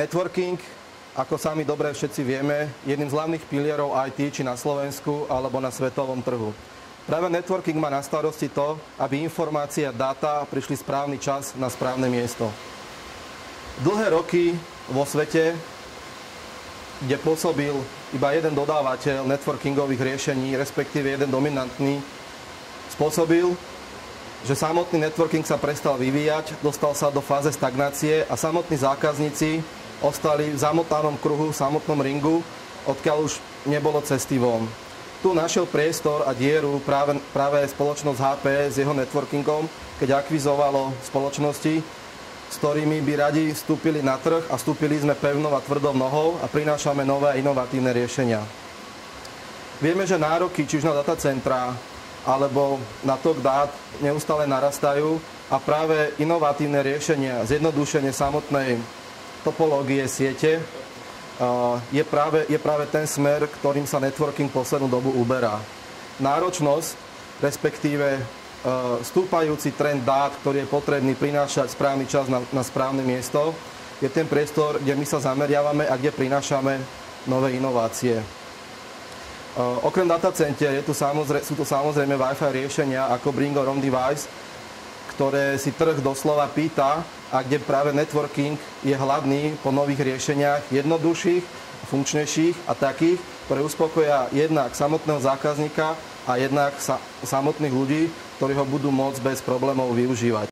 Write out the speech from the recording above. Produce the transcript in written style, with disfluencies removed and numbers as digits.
Networking, ako sami dobre všetci vieme, je jedným z hlavných pilierov IT, či na Slovensku, alebo na svetovom trhu. Práve networking má na starosti to, aby informácie a dáta prišli správny čas na správne miesto. Dlhé roky vo svete, kde pôsobil iba jeden dodávateľ networkingových riešení, respektíve jeden dominantný, spôsobil, že samotný networking sa prestal vyvíjať, dostal sa do fáze stagnácie a samotní zákazníci ostali v zamotanom kruhu, v samotnom ringu, odkiaľ už nebolo cesty von. Tu našiel priestor a dieru práve spoločnosť HP s jeho networkingom, keď akvizovalo spoločnosti, s ktorými by radi vstúpili na trh a vstúpili sme pevnou a tvrdou nohou a prinášame nové a inovatívne riešenia. Vieme, že nároky, či už na datacentra alebo na tok dát, neustále narastajú a práve inovatívne riešenia, zjednodušenie samotnej topológie siete je práve ten smer, ktorým sa networking poslednú dobu uberá. Náročnosť, respektíve stúpajúci trend dát, ktorý je potrebný prinášať správny čas na správne miesto, je ten priestor, kde my sa zameriavame a kde prinášame nové inovácie. Okrem datacenter sú tu samozrejme Wi-Fi riešenia ako Bring Your Own Device, ktoré si trh doslova pýta a kde práve networking je hladný po nových riešeniach, jednoduchších, funkčnejších a takých, ktoré uspokoja jednak samotného zákazníka a jednak samotných ľudí, ktorí ho budú môcť bez problémov využívať.